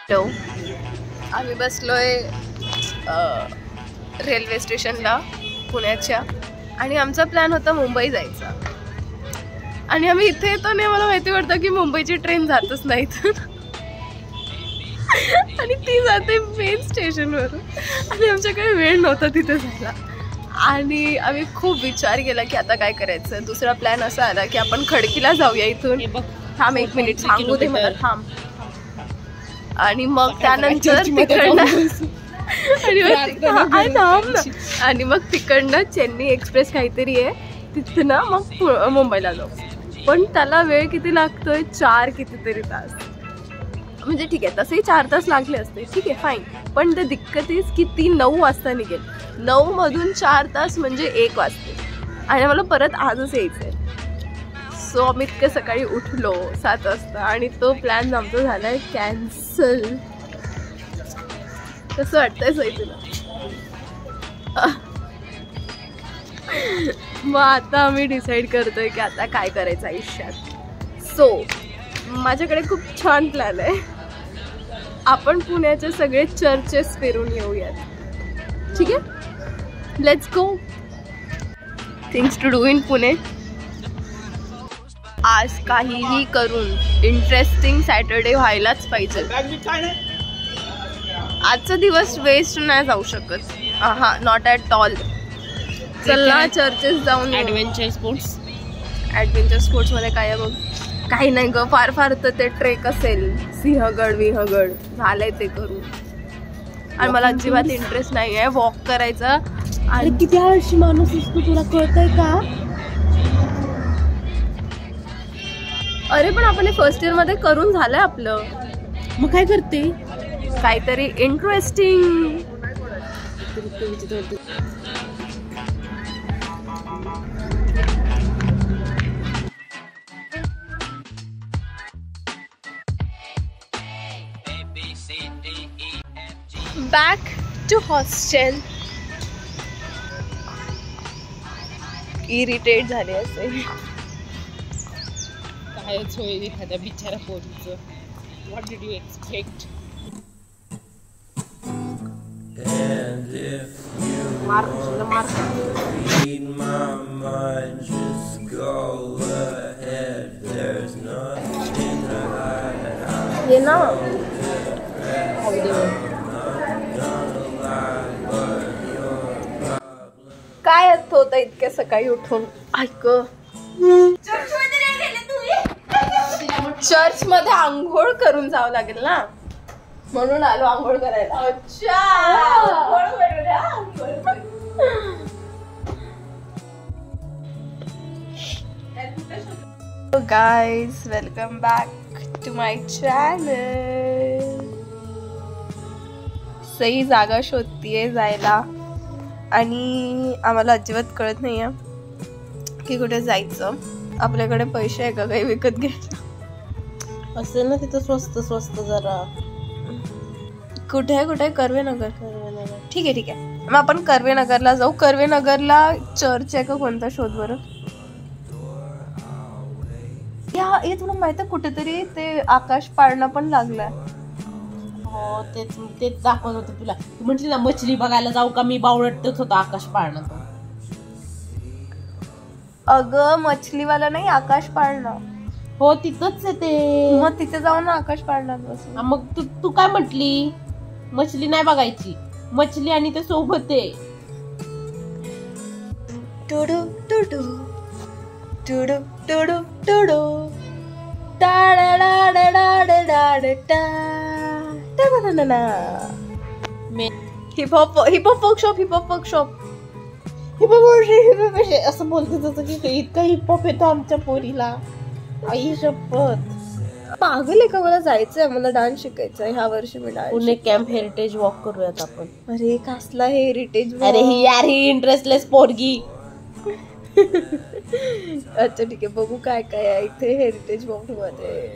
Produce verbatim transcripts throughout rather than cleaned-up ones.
Hello, आम्ही बसलोय railway स्टेशनला पुण्याच्या आणि आमचा प्लॅन होता मुंबई जायचा. आणि आम्ही इथे येतो नाही, मला माहिती पडतं की मुंबईची ट्रेन जातच नाहीत आणि ती जाते मेन स्टेशनवरून आणि आमच्याकडे वेळ नव्हता तिथे जायला. आणि आम्ही खूप विचार केला की आता काय करायचं. दुसरा प्लॅन असा आला की आपण खडकीला जाऊया इथून. थांब एक मिनिट सांगू दे मला, थांब. आणि मग त्यानंतर तिकडनं आणि मग तिकडनं चेन्नई एक्सप्रेस काहीतरी आहे तिथं ना मग मुंबईला जाऊ. पण त्याला वेळ किती लागतोय, चार कितीतरी तास. म्हणजे ठीक आहे, तसेही चार तास लागले असते, ठीक आहे फाईन. पण ते दिक्कतीच की ती नऊ वाजता निघेल. नऊ मधून चार तास म्हणजे एक वाजते आणि मला परत आजच यायचंय. सो आम्ही इतके सकाळी उठलो सात वाजता आणि तो प्लॅन आमचा झालाय कॅन्सल. कसं वाटतंय सोय तुला? मग आता आम्ही डिसाईड करतोय की आता काय करायचं आयुष्यात. सो माझ्याकडे खूप छान प्लॅन आहे. आपण पुण्याचे सगळे चर्चेस फिरून येऊयात, ठीक आहे? Let's go. Things to do in Pune. आज काहीही करून इंटरेस्टिंग सॅटरडे व्हायलाच पाहिजे. आजचा दिवस वेस्ट नाही जाऊ शकत. हा, नॉट ॲट ऑल. चला चर्चेस जाऊन. Adventure sports. ॲडव्हेंचर स्पोर्ट्समध्ये काय आहे बघ? काही नाही ग, फार फार तर ते ट्रेक असेल, सिंहगड विहगड झालंय ते करून. आणि मला अजिबात इंटरेस्ट नाही आहे वॉक करायचा. आणि किती आळशी माणूस असतो, तुला कळतंय का? अरे पण आपण हे फर्स्ट इयर मध्ये करून झालंय आपलं. मग काय करते? काहीतरी interesting. Back to hostel. Irritate झाले असे. कायच होईल एखाद्या बिचारा पोरीचं. What did you expect? मार मार. Read my mind, just go ahead. There's nothing to hide. ये ना काय अर्थ होता इतक्या सकाळी उठून? ऐक, चर्च मध्ये आंघोळ करून जावं लागेल ना, म्हणून आलो आंघोळ करायला. अच्छा, guys welcome back to my channel. सही जागा शोधतीये जायला आणि आम्हाला अजिबात कळत नाहीये की कुठे जायचं. आपल्याकडे पैसे आहे का काही विकत घ्यायला? असेल ना तिथं स्वस्त स्वस्त जरा. कुठे आहे कुठे? कर्वेनगर. कर्वेनगर ठीक आहे ठीक आहे, मग आपण कर्वेनगरला जाऊ. कर्वेनगरला चर्च आहे का कोणता शोध बरं. या हे तुला माहित आहे कुठेतरी ते आकाश पाळणा पण लागलाय. हो तेच तेच दाखवत होतं तुला. तू म्हटली ना मछली बघायला जाऊ का, मी बावळटच होता आकाश पाळणा तो. अगं मछलीवाला नाही, आकाश पाळणा. हो तिथंच आहे ते. मग तिथे जाऊन ना आकाश पाळणा बसून. मग तू तू काय म्हटली? मछली नाही बघायची, मछली आणि ते सोबत आहे. टुडू टुडू टुडू टुडू टुडू टा डा डा डा डा डा डा डा. Hip hop hip hop workshop. Hip hop workshop. Hip hop असं बोलते तसं की इतका हिप हॉप येतो आमच्या पोरीला. आई शपथ. पागल आहे का? मला जायचंय, मला डान्स शिकायचा ह्या वर्षी. मी dance Pune camp heritage walk करूयात आपण. अरे कसला हेरिटेज? अरे ही यार ही इंटरेस्टलेस पोरगी. अच्छा ठीक आहे, बघू काय काय आहे इथे हेरिटेज वॉक मध्ये.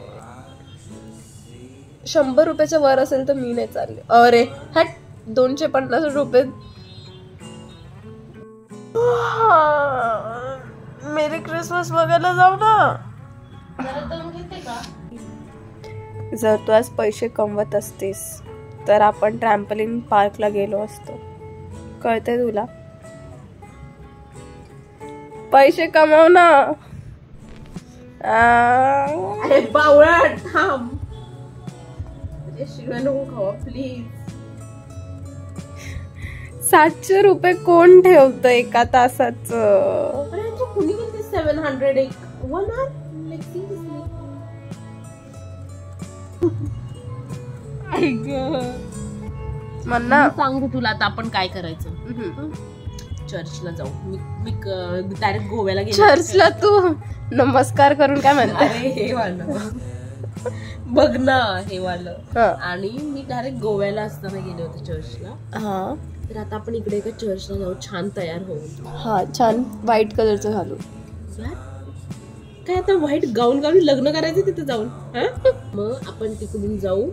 शंभर रुपयाच्या वर असेल तर मी नाही चालले. अरे हट, दोनशे पन्नास रुपये. मेरी क्रिसमस बघायला जाऊ ना. जर तू आज पैसे कमवत असतेस तर आपण ट्रॅम्पलिन पार्कला गेलो असतो. कळतंय तुला? पैसे कमव ना. अरे बावळा थांब. शिवाय नको खावा प्लीज. सातशे रुपये कोण ठेवतं एका तासाचं? अरे कुणी किती सेवन हंड्रेड एक वन आवर म्हणा सांगू तुला आता आपण काय करायचं. चर्चला जाऊ. मी मी डायरेक्ट गोव्याला गेले. चर्चला तू नमस्कार करून काय म्हणते? हे वालं बघ ना हे वालं. आणि मी डायरेक्ट गोव्याला असताना गेले होते चर्चला. हा तर आता आपण इकडे एका चर्चला जाऊ छान तयार होऊन. हा छान व्हाईट कलरचं घालू. काय आता व्हाईट गाऊन घालून लग्न करायचं तिथे जाऊन. मग आपण तिकडून जाऊ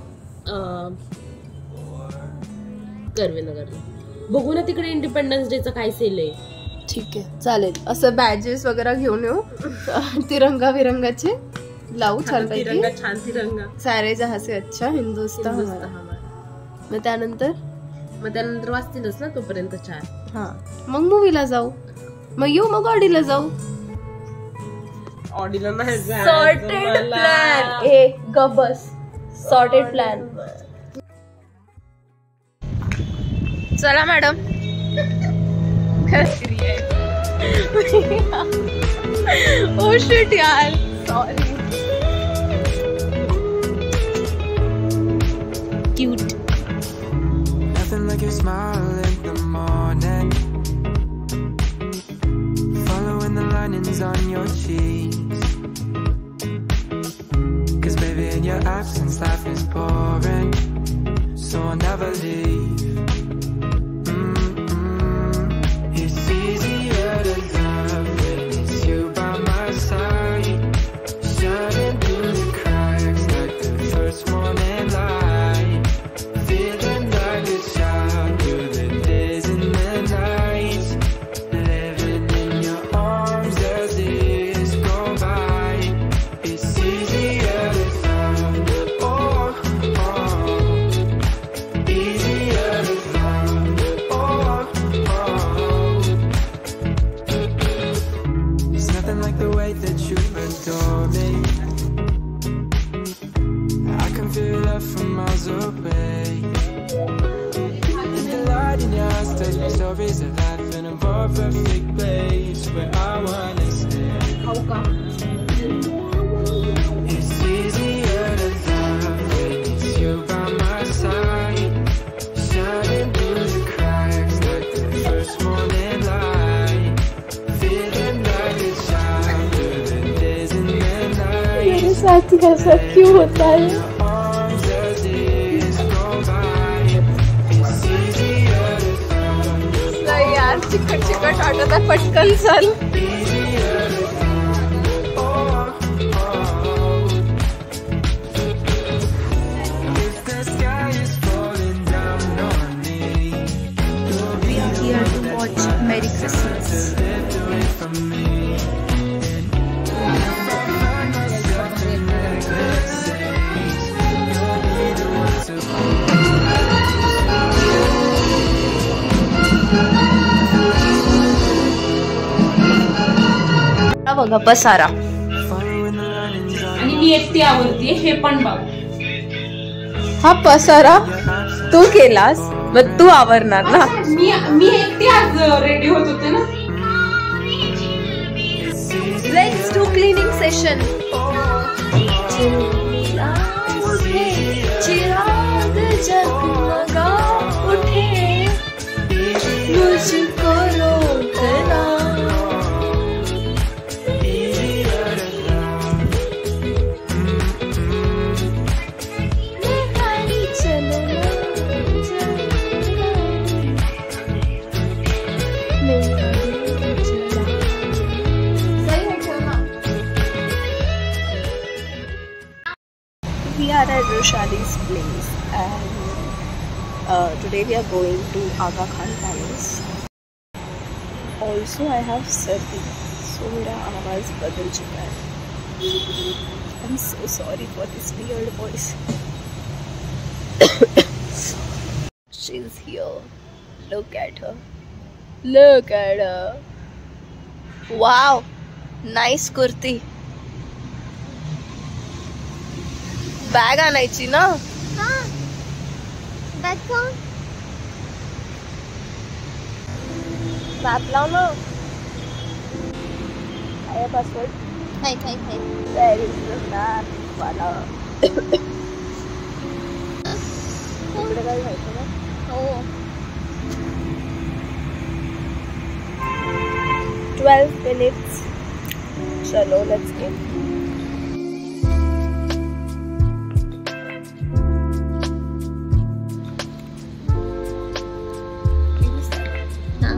कर्वेनगरला. बघू ना तिकडे इंडिपेंडन्स डेचा काय सेल आहे. ठीक आहे चालेल. असं बॅजेस वगैरे घेऊन येऊ. तिरंगा विरंगाचे लावू छान तिरंगा छान तिरंगा. सारे जहाँ से अच्छा हिंदुस्तान. मग त्यानंतर मग त्यानंतर वाचतीलच ना तोपर्यंत चार. हा मग मूवीला जाऊ. मग येऊ मग ऑडीला जाऊ. ऑडीला नाही सॉर्टेड प्लॅन. ए गप बस. Sorted plan. चला मॅडम. ओ शिट यार sorry. Cute. Nothing like your smile in the morning, following the linings on your cheeks. 'Cause baby in your absence life is boring, so I'll never leave. Mm-mm. It's easier to love when it's you by my side, shining through the cracks like the first morning light, feeling like a child through the days and the nights, living in your arms as days go by. It's easier to love, oh, oh, easier to love, oh, oh. There's nothing like the way that you adore me. I can feel love from miles away. And the light in your eyes tells me stories of life in a more perfect place where I wanna stay. It's easier to love when it's you by my side, shining through the cracks like the first morning light, feeling like a child through the days and the nights. मेरे साथ ही ऐसा क्यों होता है? Arms as days go by. It's easier to love, नाही यार चिकट चिकट वाटत आहे. पटकन चल. easier to love, oh, oh. If the sky is falling down on me, you'll be We are here to watch Merry Christmas. lived away from me. And if I find myself in reckless days, you'll be the one to हा बघा पसारा. following the linings on आणि मी एकटी आवडते हे पण बघ. हा पसारा तू केलास मग तू आवरणार ना. मी मी एकटी आज रेडी होत होते ना. Let's do cleaning session. चिराग जगमगा उठे मुझको रोकना. We are at Roshali's place and uh, today we are going to Aga Khan Palace. Also I have सर्दी, so मेरा आवाज़ बदल चुका है. I'm so sorry for this weird voice. She's here. Look at her. Look at her. Wow. Nice kurti. Bag आणायची ना? हाँ bag कौन map लाव ना. काय password? Hi hi hi Where is the map? वाला. इकडे काय जायचं ना? हो twelve minutes. चलो let's go. हाँ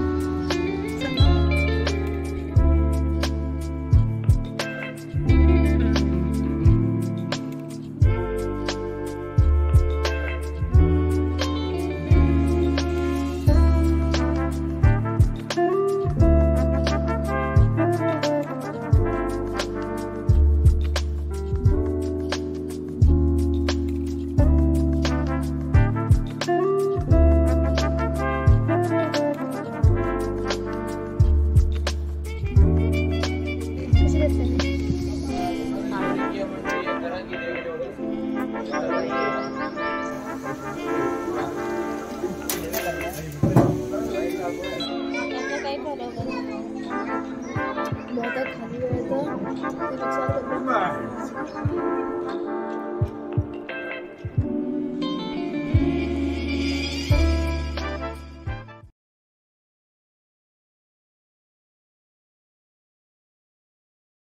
मग आता खाली वेळ तर ते विचार करतो.